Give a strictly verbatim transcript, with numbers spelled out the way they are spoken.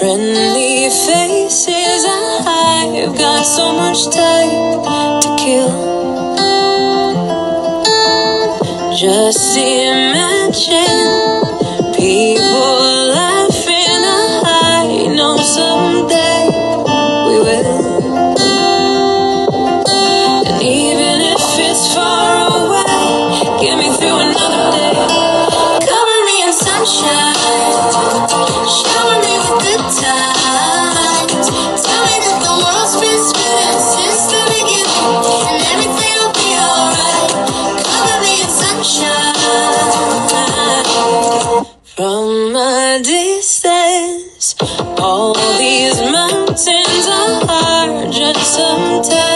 Friendly faces, I've got so much time to kill. Just imagine people laughing. I know someday we will. And even if it's far away, get me through another day. Cover me in sunshine, shower me with good times. Tell me that the world's been spinning since the beginning, and everything will be alright. Cover me in sunshine. From a distance, all these mountains are just sometimes.